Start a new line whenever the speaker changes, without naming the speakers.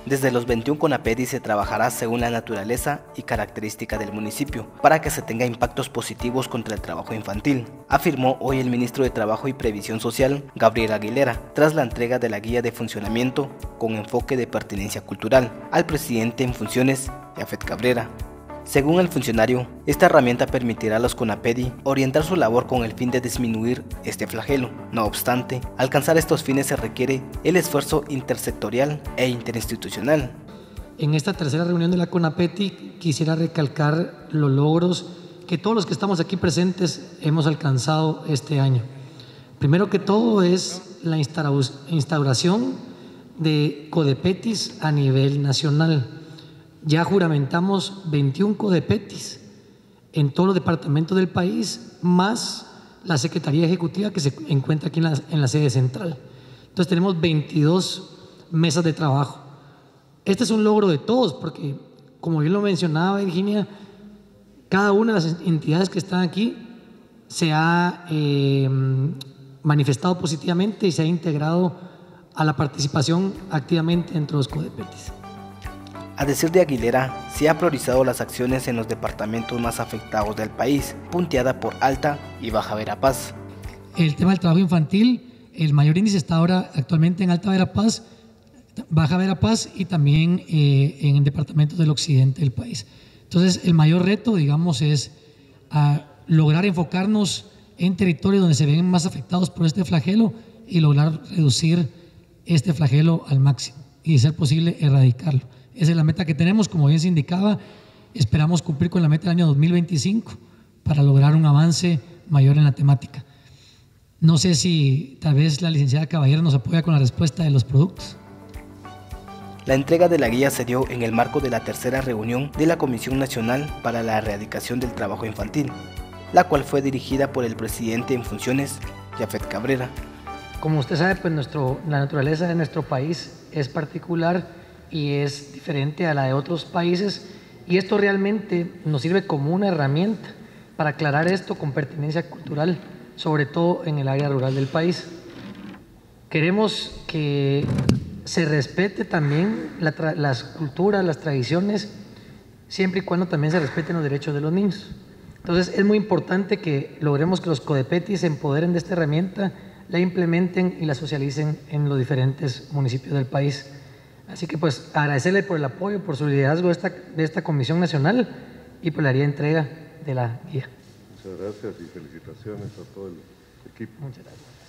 Desde los 21 CONAPETI se trabajará según la naturaleza y característica del municipio para que se tenga impactos positivos contra el trabajo infantil, afirmó hoy el ministro de Trabajo y Previsión Social, Gabriel Aguilera, tras la entrega de la guía de funcionamiento con enfoque de pertinencia cultural al presidente en funciones, Jafet Cabrera. Según el funcionario, esta herramienta permitirá a los CONAPETI orientar su labor con el fin de disminuir este flagelo. No obstante, alcanzar estos fines se requiere el esfuerzo intersectorial e interinstitucional.
En esta tercera reunión de la CONAPETI quisiera recalcar los logros que todos los que estamos aquí presentes hemos alcanzado este año. Primero que todo es la instauración de CODEPETIs a nivel nacional. Ya juramentamos 21 CODEPETIs en todos los departamentos del país, más la Secretaría Ejecutiva que se encuentra aquí en la sede central. Entonces tenemos 22 mesas de trabajo. Este es un logro de todos porque, como bien lo mencionaba Virginia, cada una de las entidades que están aquí se ha manifestado positivamente y se ha integrado a la participación activamente entre los CODEPETIs.
A decir de Aguilera, se ha priorizado las acciones en los departamentos más afectados del país, punteada por Alta y Baja Verapaz.
El tema del trabajo infantil, el mayor índice está ahora actualmente en Alta Verapaz, Baja Verapaz y también en departamentos del occidente del país. Entonces, el mayor reto, digamos, es lograr enfocarnos en territorios donde se ven más afectados por este flagelo y lograr reducir este flagelo al máximo y, de ser posible, erradicarlo. Esa es la meta que tenemos, como bien se indicaba, esperamos cumplir con la meta del año 2025 para lograr un avance mayor en la temática. No sé si tal vez la licenciada Caballero nos apoya con la respuesta de los productos.
La entrega de la guía se dio en el marco de la tercera reunión de la Comisión Nacional para la Erradicación del Trabajo Infantil, la cual fue dirigida por el presidente en funciones, Jafet Cabrera.
Como usted sabe, pues la naturaleza de nuestro país es particular y es diferente a la de otros países, y esto realmente nos sirve como una herramienta para aclarar esto con pertinencia cultural, sobre todo en el área rural del país. Queremos que se respete también las culturas, las tradiciones, siempre y cuando también se respeten los derechos de los niños. Entonces es muy importante que logremos que los CODEPETIs se empoderen de esta herramienta, la implementen y la socialicen en los diferentes municipios del país. Así que pues agradecerle por el apoyo, por su liderazgo de esta Comisión Nacional y por la entrega de la guía.
Muchas gracias y felicitaciones a todo el equipo.
Muchas gracias.